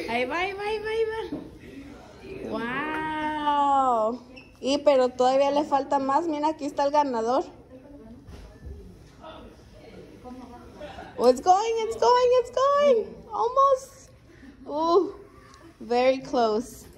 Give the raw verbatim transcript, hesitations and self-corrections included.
Ahí va, ahí va, ahí va, ahí va. Wow. Y pero todavía le falta más. Mira, aquí está el ganador. Oh, it's going, it's going, it's going. Almost. Ooh, very close.